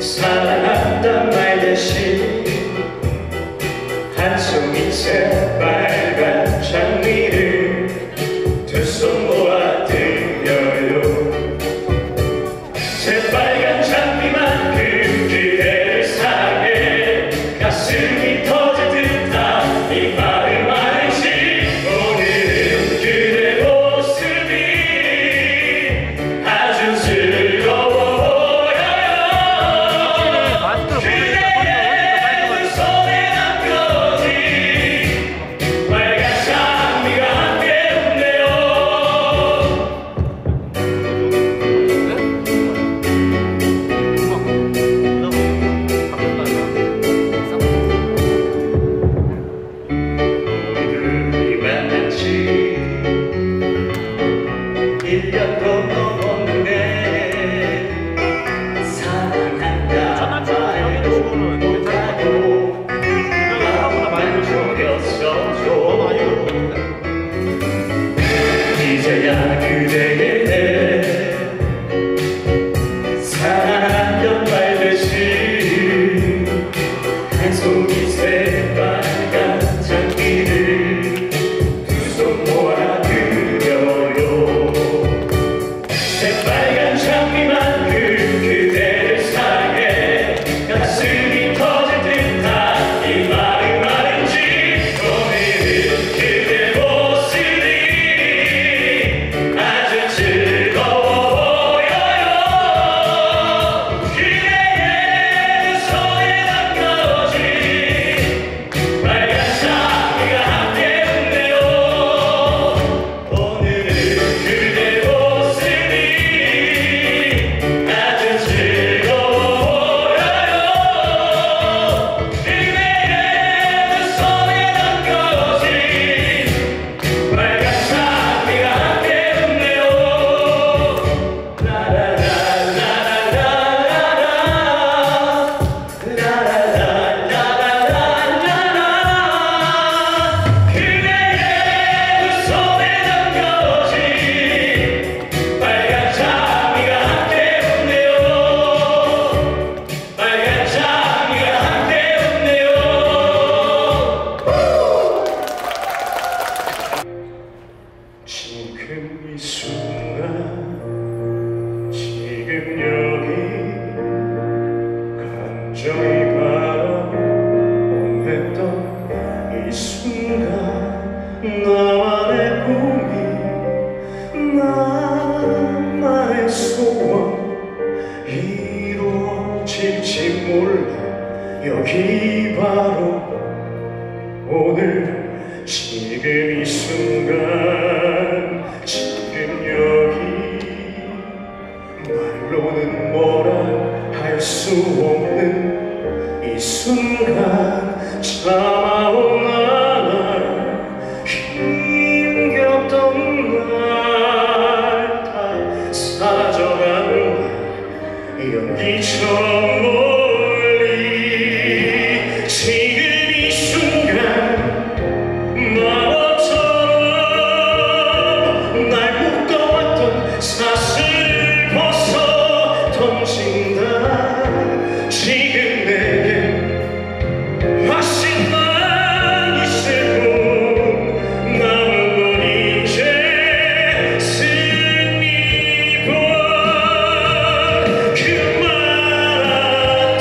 사랑한단 말 대신 한 송이 새빨간 장미를 두 손 모아 들려요. 새빨간 장미만큼 그대를 사랑해 가슴이 터질 듯한 이 마음 알지. 오늘은 그대 모습이 아주 즐거워 보여요. 그대의 두 손에 남겨진 빨간 장미가 함께 웃네요. 우리 만난 지 1년도 넘었는데 사랑한다 말도 못하고 마음만 졸였어줘. 이제야 그대에게 사랑한단 말듯이 한 송이 새빨간 장미를 두 손 모아 드려요. 새빨간 장미만큼 그대를 사랑해 가슴이 터질 듯한 이 마음 알지. 오늘은 그대 모습이 아주 즐거워 보여요. 그대의 손에 남겨진 빨간 장미가 함께 웃네요. 오늘은 그대 모습이 아주 즐거워 보여요. 그대의 두 손에 남겨진 빨간 장미가 함께 웃네요. 그대의 두 손에 남겨진 빨간 장미가 함께 웃네요. 빨간 장미가 함께 웃네요. 지금 이 순간 지금 여기 감정이 바라보냈던 이 순간 나만의 꿈이 나의 소원 이루어질지 몰라. 여기 바로 오늘 지금 이 순간 지금 여기 말로는 뭐라 할 수 없는 이 순간 참아온 날 힘겹던 날 다 사라져가는 날 연기처럼 멀리 지금 이 순간 마법처럼 날 묶어왔던 사슬을 벗어 던진다. 지금 내게 다시 난 있을 뿐 남은 건 이제 승리뿐. 그 말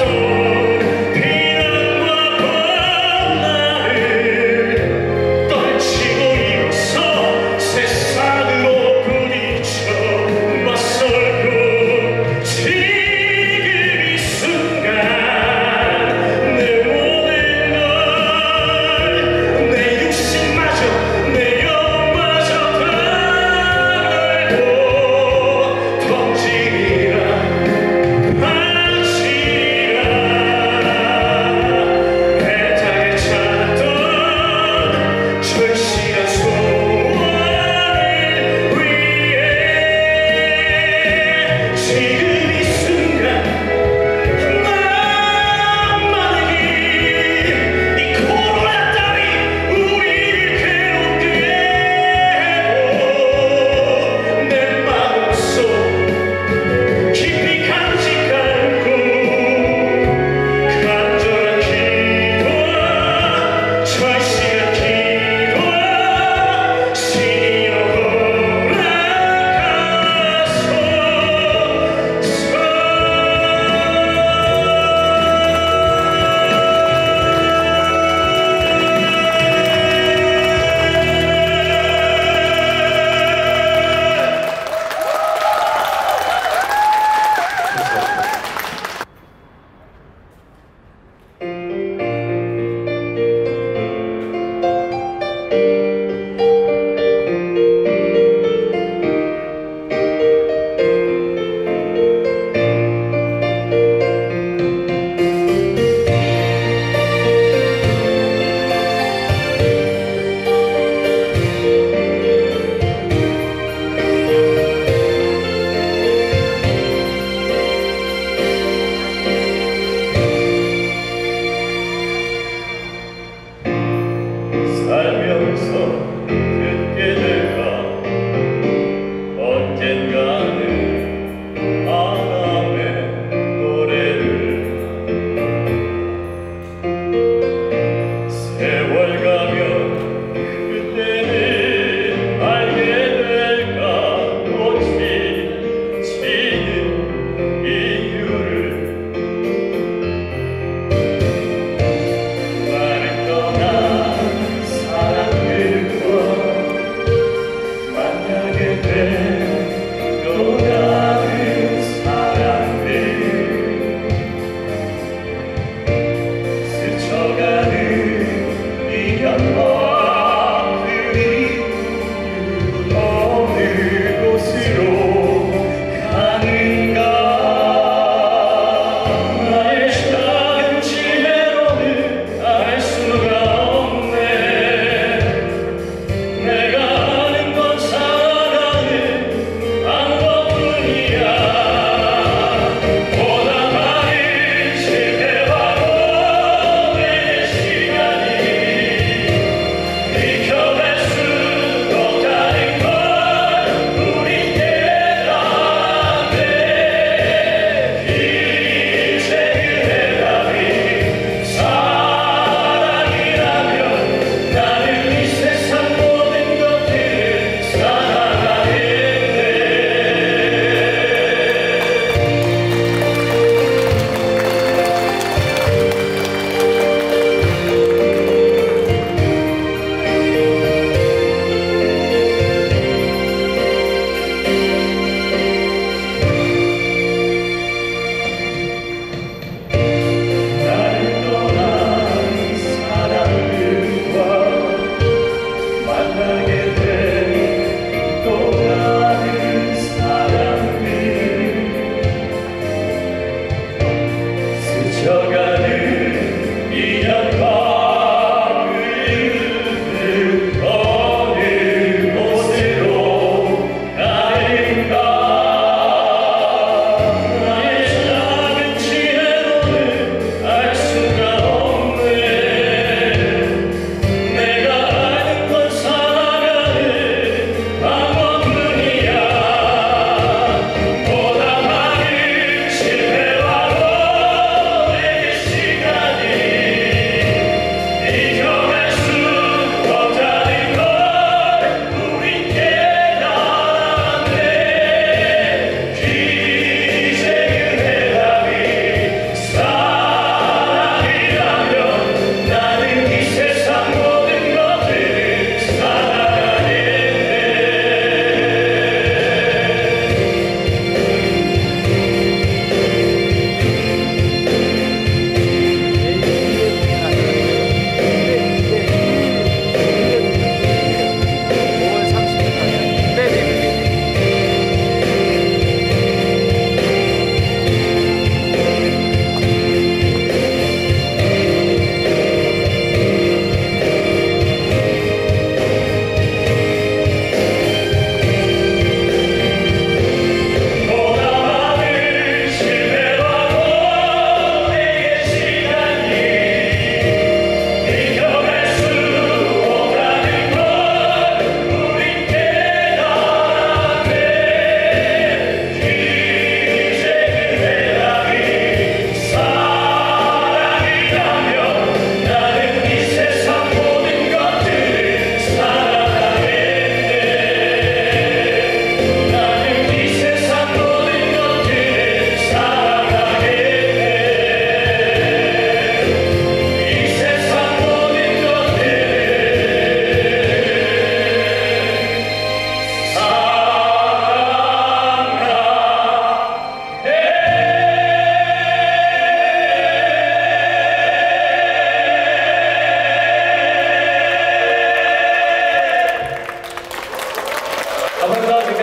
스쳐가